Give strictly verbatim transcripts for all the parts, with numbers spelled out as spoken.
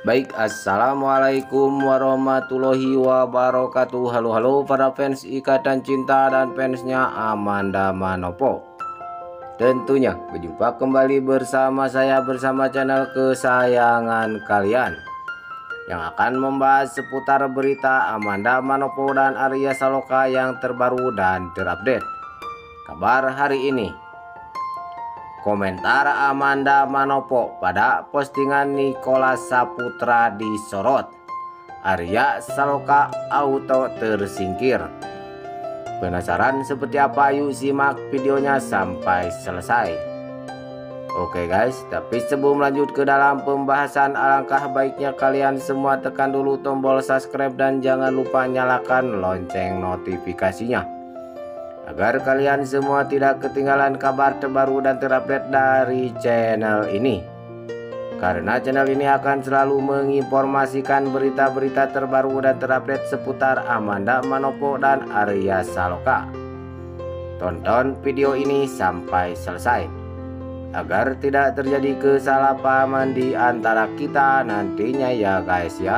Baik, assalamualaikum warahmatullahi wabarakatuh. Halo halo para fans Ikatan Cinta dan fansnya Amanda Manopo. Tentunya berjumpa kembali bersama saya bersama channel kesayangan kalian yang akan membahas seputar berita Amanda Manopo dan Arya Saloka yang terbaru dan terupdate. Kabar hari ini, komentar Amanda Manopo pada postingan Nicholas Saputra disorot. Arya Saloka auto tersingkir. Penasaran seperti apa? Yuk simak videonya sampai selesai. Oke guys, tapi sebelum lanjut ke dalam pembahasan, alangkah baiknya kalian semua tekan dulu tombol subscribe dan jangan lupa nyalakan lonceng notifikasinya, agar kalian semua tidak ketinggalan kabar terbaru dan terupdate dari channel ini. Karena channel ini akan selalu menginformasikan berita-berita terbaru dan terupdate seputar Amanda Manopo dan Arya Saloka. Tonton video ini sampai selesai, agar tidak terjadi kesalahpahaman di antara kita nantinya ya guys ya.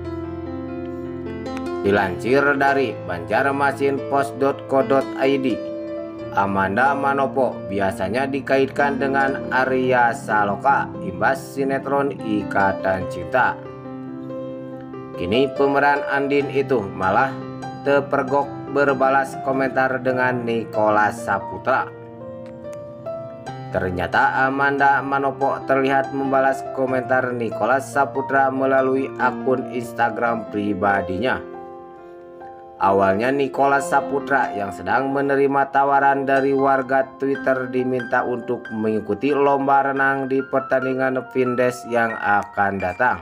Dilansir dari banjarmasinpost dot co dot i d, Amanda Manopo biasanya dikaitkan dengan Arya Saloka imbas sinetron Ikatan Cinta. Kini pemeran Andin itu malah terpergok berbalas komentar dengan Nicholas Saputra. Ternyata Amanda Manopo terlihat membalas komentar Nicholas Saputra melalui akun Instagram pribadinya. Awalnya Nicholas Saputra yang sedang menerima tawaran dari warga Twitter diminta untuk mengikuti lomba renang di pertandingan Vindes yang akan datang.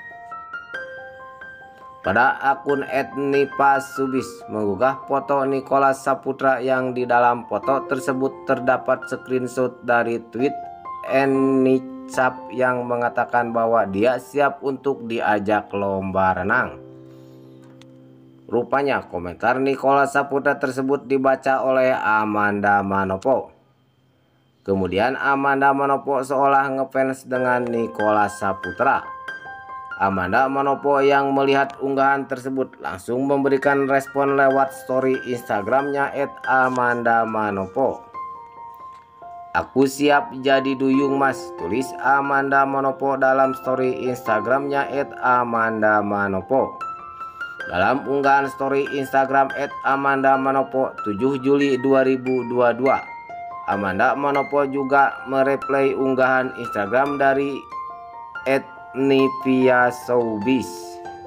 Pada akun et nipasubis mengunggah foto Nicholas Saputra yang di dalam foto tersebut terdapat screenshot dari tweet Enicap yang mengatakan bahwa dia siap untuk diajak lomba renang. Rupanya komentar Nicholas Saputra tersebut dibaca oleh Amanda Manopo. Kemudian Amanda Manopo seolah ngefans dengan Nicholas Saputra. Amanda Manopo yang melihat unggahan tersebut langsung memberikan respon lewat story Instagramnya et amanda manopo. "Aku siap jadi duyung mas," tulis Amanda Manopo dalam story Instagramnya et amanda manopo. Dalam unggahan story Instagram et amanda manopo tujuh Juli dua ribu dua puluh dua, Amanda Manopo juga mereplay unggahan Instagram dari et nipasubis.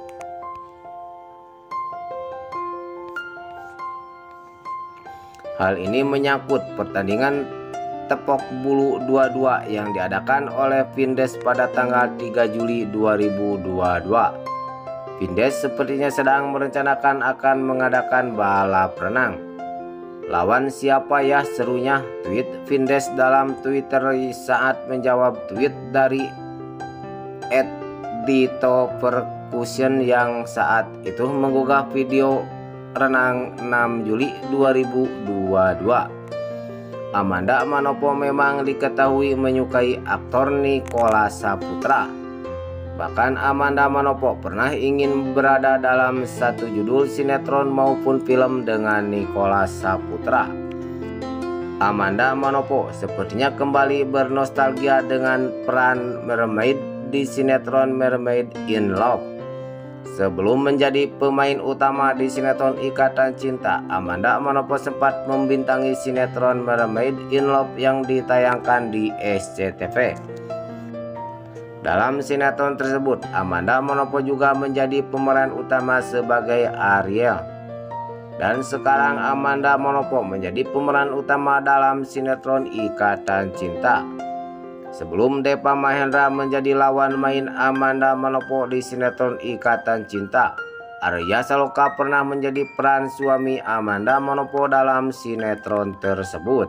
Hal ini menyangkut pertandingan tepok bulu dua puluh dua yang diadakan oleh Vindes pada tanggal tiga Juli dua ribu dua puluh dua. Vindes sepertinya sedang merencanakan akan mengadakan balap renang. "Lawan siapa ya?" serunya, tweet Vindes dalam Twitter saat menjawab tweet dari et dito percussion yang saat itu mengunggah video renang enam Juli dua ribu dua puluh dua. Amanda Manopo memang diketahui menyukai aktor Nicholas Saputra. Bahkan Amanda Manopo pernah ingin berada dalam satu judul sinetron maupun film dengan Nicholas Saputra. Amanda Manopo sepertinya kembali bernostalgia dengan peran mermaid di sinetron Mermaid in Love. Sebelum menjadi pemain utama di sinetron Ikatan Cinta, Amanda Manopo sempat membintangi sinetron Mermaid in Love yang ditayangkan di S C T V. Dalam sinetron tersebut, Amanda Manopo juga menjadi pemeran utama sebagai Ariel. Dan sekarang Amanda Manopo menjadi pemeran utama dalam sinetron Ikatan Cinta. Sebelum Deva Mahendra menjadi lawan main Amanda Manopo di sinetron Ikatan Cinta, Arya Saloka pernah menjadi peran suami Amanda Manopo dalam sinetron tersebut.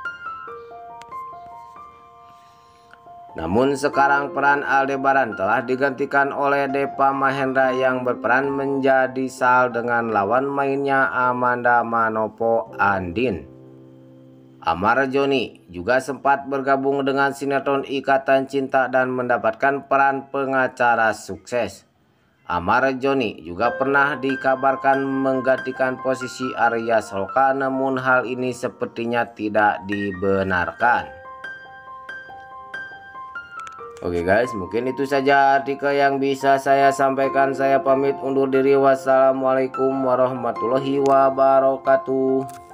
Namun sekarang peran Aldebaran telah digantikan oleh Deva Mahendra yang berperan menjadi Sal dengan lawan mainnya Amanda Manopo, Andin. Amar Joni juga sempat bergabung dengan sinetron Ikatan Cinta dan mendapatkan peran pengacara sukses. Amar Joni juga pernah dikabarkan menggantikan posisi Arya Saloka, namun hal ini sepertinya tidak dibenarkan. Oke guys, mungkin itu saja artikel yang bisa saya sampaikan. Saya pamit undur diri. Wassalamualaikum warahmatullahi wabarakatuh.